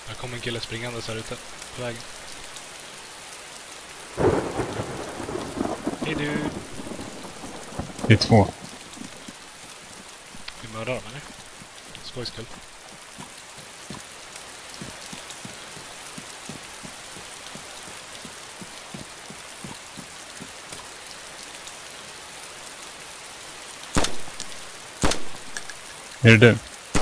Här kommer en kille springande så här ute på vägen. Hej du! Det är 2. Vi mördar dem eller? Skojskull. Är det du?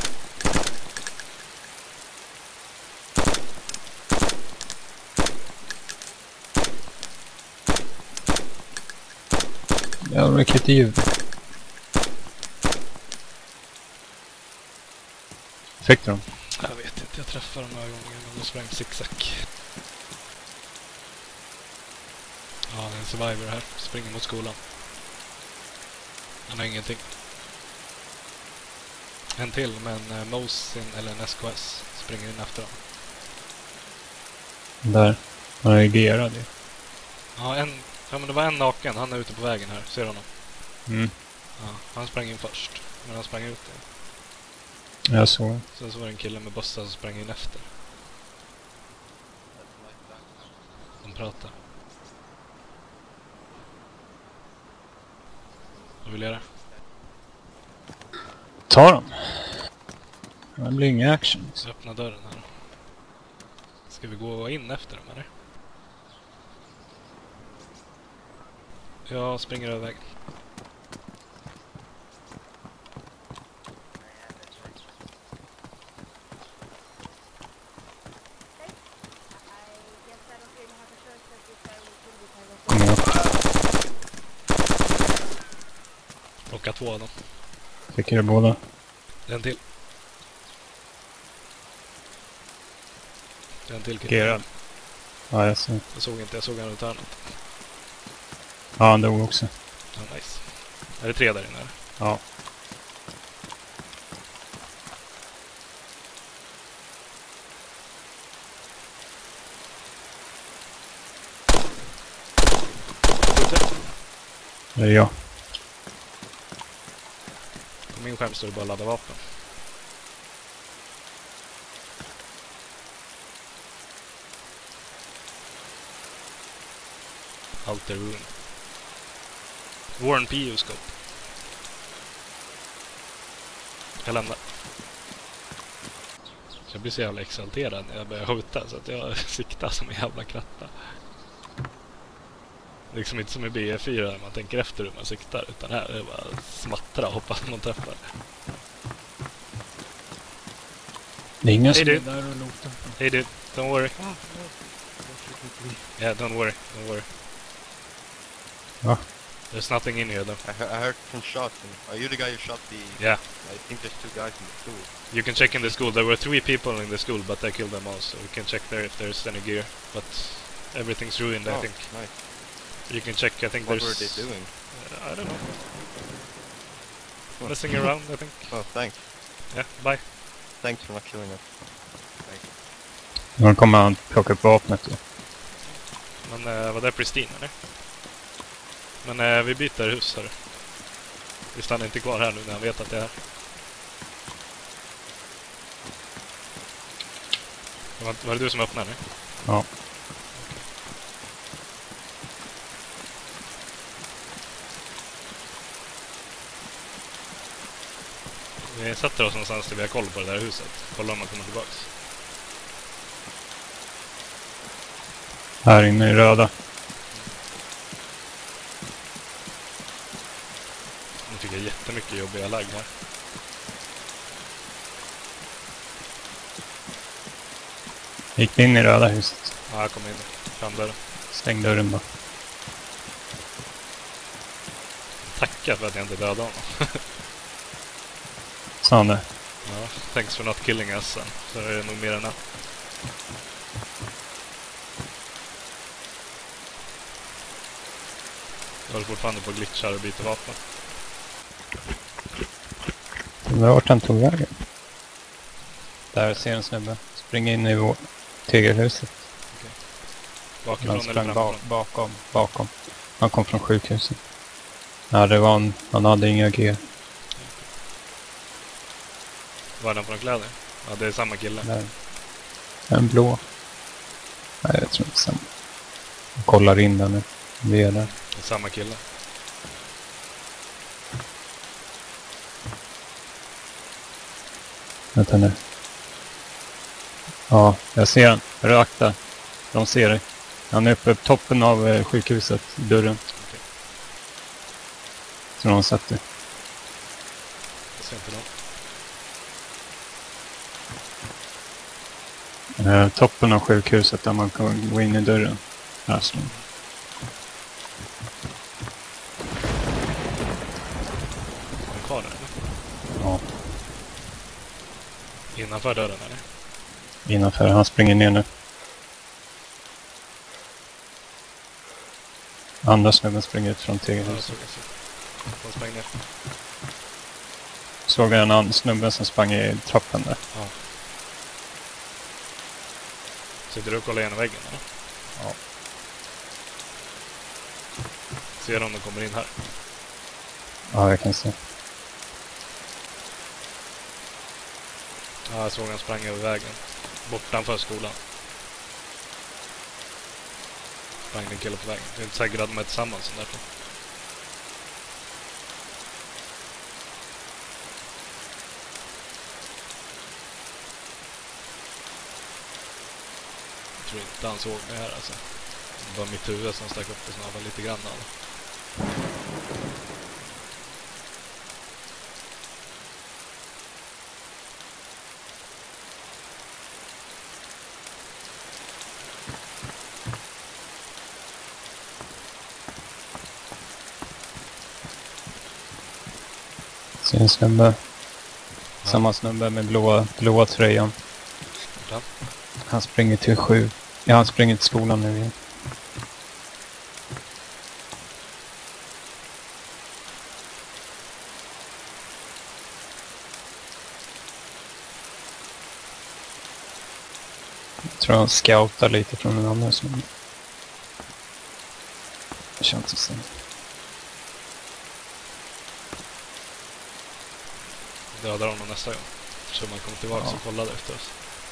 Ja, vilket ljud. Fick du dem? Jag vet inte, jag träffade dem några gånger men de sprang zigzag. Ja, det är en survivor här. Springer mot skolan. Han har ingenting. En till med en Mosin eller en SKS springer in efter dem. Där. Han reagerade ju. Ja, men det var en naken. Han är ute på vägen här. Ser du honom? Mm. Ja, han sprang in först. Men han sprang ut igen. Jag såg. Sen så var det en kille med bössa som sprang in efter. De pratar. Vad vill jag göra? Ta dem. Det blir ingen action. Så öppna dörren här. Ska vi gå in efter dem eller? Jag springer över vägen. Kommer upp. Plocka 2 av dem. Fick er båda. En till. En till kille. Gerard. Ja, jag ser. Jag såg han runt hörnet. Ja, han dog också. Ja, nice. Är det 3 där inne? Ja. Det är jag. På min skärm står det bara ladda vapen. Alter room. Warren PU-scope. Jag lämnar. Jag blir så jävla exalterad när jag börjar skjuta så att jag siktar som en jävla kratta. Liksom inte som i BF4 där man tänker efter hur man siktar, utan här är det bara smattra och hoppas man träffar. Det är ingen Hey, som är dude. där och lotar. Hey dude, don't worry. Yeah, don't worry. Va? There's nothing in here though. I heard some shots. Are you the guy who shot the... Yeah. I think there's 2 guys in the school. You can check in the school. There were 3 people in the school, but I killed them all, so we can check there if there's any gear. But everything's ruined, I think. Nice. You can check, I think What there's... were they doing? I don't know. Messing around, I think. Oh, thanks. Yeah, bye. Thanks for not killing us. Nu kommer han plocka upp vapnet då. Men var det pristine, eller? Men vi byter hus, hörru. Vi stannar inte kvar här nu när han vet att det är här. Var det du som öppnade, eller? Ja. Vi sätter oss någonstans där vi har koll på det där huset. Kolla om man kommer tillbaks. Här inne i röda. Nu fick jag jättemycket jobbiga lagg här. Gick ni in i röda huset? Ja, jag kom in. Framdörren. Stäng dörren bara. Tacka för att jag inte dödade honom. Sa han det? Ja, thanks for not killing us sen. Så är det nog mer än att. Jag håller fortfarande på glitchar och byter vapen. Vart han tog vägen? Där ser en snubbe. Spring in i tegelhuset. Bakifrån Han eller sprang framifrån? bakom. Han kom från sjukhuset. Ja, det var han hade inga G. Var den från kläder? Ja, det är samma kille. Där. En blå. Nej, jag tror inte samma. Jag kollar in den nu. Vi är där. Det är samma kille. Vänta nu. Ja, jag ser den. Rakt där. De ser dig. Han är uppe på toppen av sjukhuset. Dörren. Okej. Så de har sett dig. Jag ser inte dem. Toppen av sjukhuset där man kan gå in i dörren. Här står de. Är de kvar där eller? Ja, Innanför dörren eller? innanför. Han springer ner nu. Andra snubben springer ut från Ja, jag tegelhuset. såg. De sprang ner. Såg jag en annan snubbe som sprang i trappan där. Ja. Sitter du och kollar igenom väggen eller? Ja. Ser om de kommer in här. Ja, jag kan se. Ja, jag såg han sprang över vägen. Bortanför skolan. Sprang en kille på vägen. Det är inte säkert att de är tillsammans som därför. Jag tror inte han såg mig här alltså. Det var mitt huvud som stack upp och snabba lite grann. Alltså. Ser en snubbe. Ja. Samma snubbe med blåa tröjan. Ja. Han springer till 7. Ja, han springer till skolan nu igen. Jag tror han scoutar lite från den andra snubben. Det känns så sen. Dödar honom nästa gång. Så man kommer tillbaka Ja. och kollar efter oss.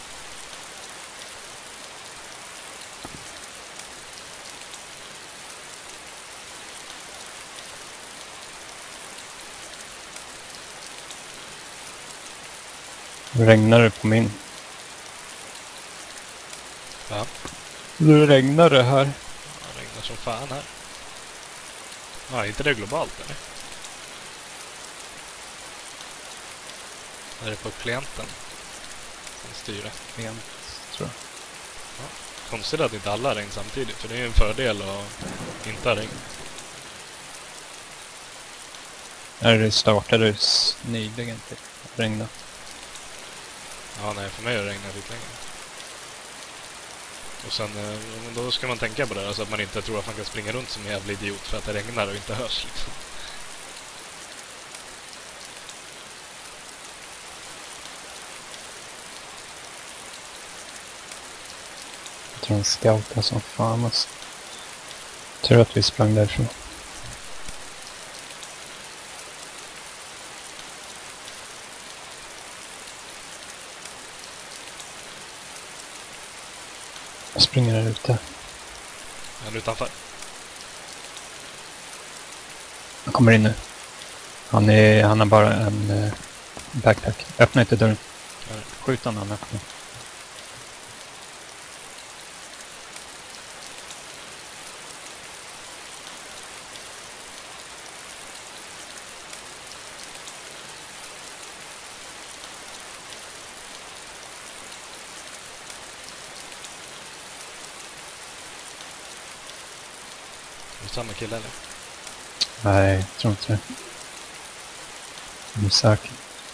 Regnar det på min? Ja. Nu regnar det här. Det regnar som fan här. Ja, inte det globalt eller? Är det på klienten som styr det? Rent, tror jag. Konstigt att inte alla har regn samtidigt, för det är ju en fördel att inte ha regn. När det startade nyligen typ. Regna. Ja, nej, för mig har det regnat lite längre. Och sen, då ska man tänka på det, alltså att man inte tror att man kan springa runt som en jävla idiot för att det regnar och inte hörs liksom. Jag tror han scoutar som fan alltså. Tur att vi sprang därifrån. Jag springer där ute. Men utanför. Han kommer in nu. Han har bara en backpack. Öppna inte dörren. Ja. Skjut han öppnar. Det är samma kille eller? Nej, jag tror inte det. Jag är säker.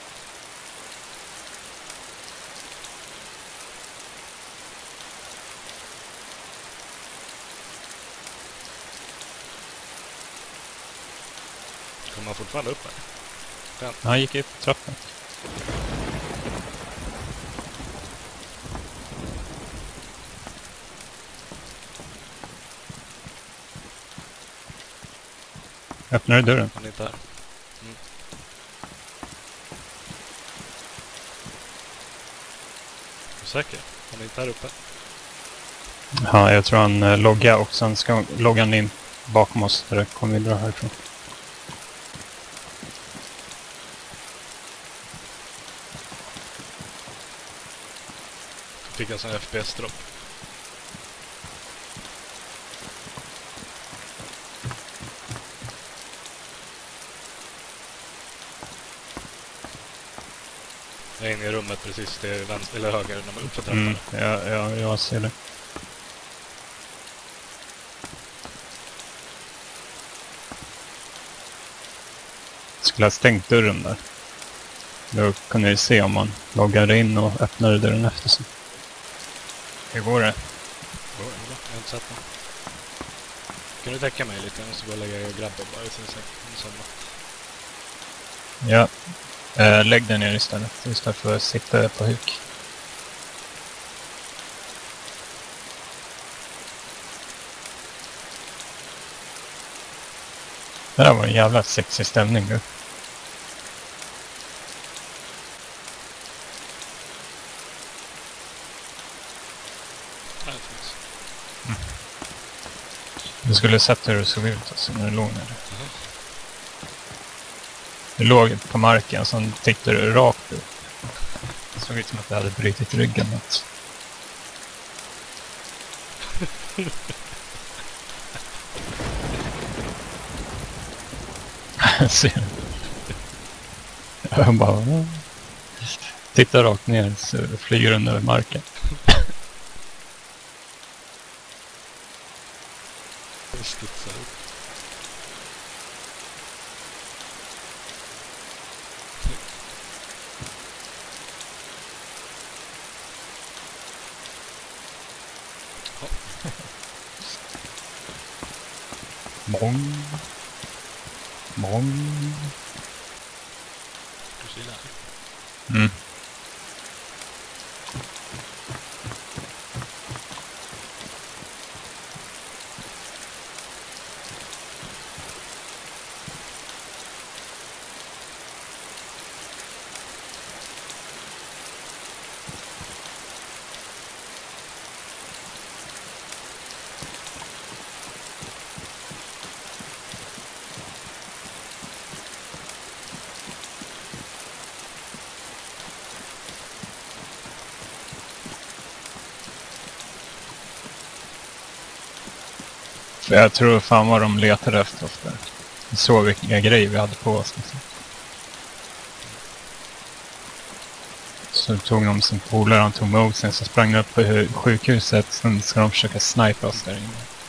Kommer man fortfarande upp här? Han gick upp på trappan. Öppnar du dörren? Han är inte här. Mm. Är du säker? Han är inte här uppe. Ja, jag tror han loggar och sen ska logga in bakom oss. Där kommer vi dra härifrån. Fick alltså en FPS-dropp. Jag är inne i rummet precis till vänster eller höger när man uppför trappan. Jag ser det. Skulle ha stängt dörren där. Då kunde vi se om man loggade in och öppnade dörren efter sig. Hur går det? Jag har inte sett den. Kan du täcka mig lite? Jag måste bara lägga grabbar bara i sin säng. Ja. Lägg den ner istället för att sitta på huk. Det där var en jävla sexig stämning nu. Du skulle sett hur det såg ut alltså, när du låg ner. Du låg på marken, så tittade du rakt upp. Det såg ut som att du hade brutit ryggen. Alltså. Ser du? Jag bara... Tittar rakt ner så flyger den över marken. Studsar upp. Mång. Mång. Mm. För jag tror fan vad de letade efter oss där. Vi såg vilka grejer vi hade på oss. Liksom. Så tog de sin polare, han tog Mosen, så sprang upp på sjukhuset. Sen ska de försöka snipa oss där inne.